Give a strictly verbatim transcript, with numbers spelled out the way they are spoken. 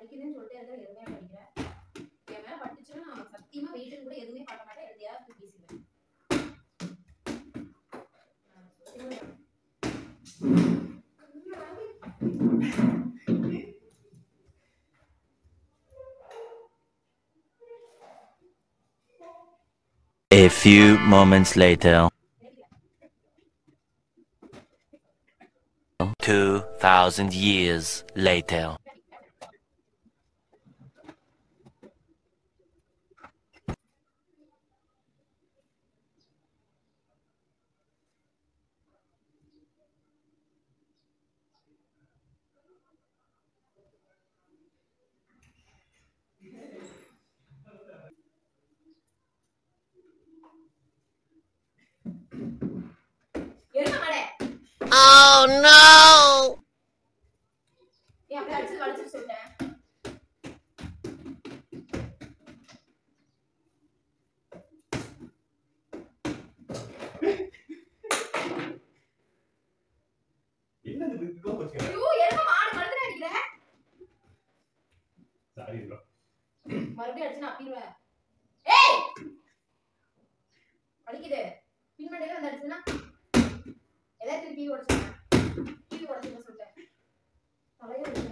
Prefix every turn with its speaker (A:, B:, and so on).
A: வலிக்குதுன்னு சொல்லிட்டு இருந்தா எதுவுமே படிக்கிறேன். என் மேல பட்டுச்சுன்னா நான் சத்தியமா வெயிட்னு கூட எதுவுமே பார்க்க மாட்டேன். எதையாவது தூக்கி வீசிடுவேன்.
B: A few moments later. Two thousand years later.
C: Oh no!
A: Yeah, that's what it's so bad.
D: என்னது இது கோபச்சே?
A: ஐயோ, எருமை மாடு மறந்துட அடிக்குற.
D: Sorry bro.
A: மறுபடியும் அடிச்சனா அப்பிடுவேன். ஏய்! அடிக்குது. பின்மண்டையில வந்து அடிச்சனா எல்லாத்தையும் கீழ உடைச்சிட்டேன். கீழ உடைச்சிட்டு சொல்லிட்டேன். தலைய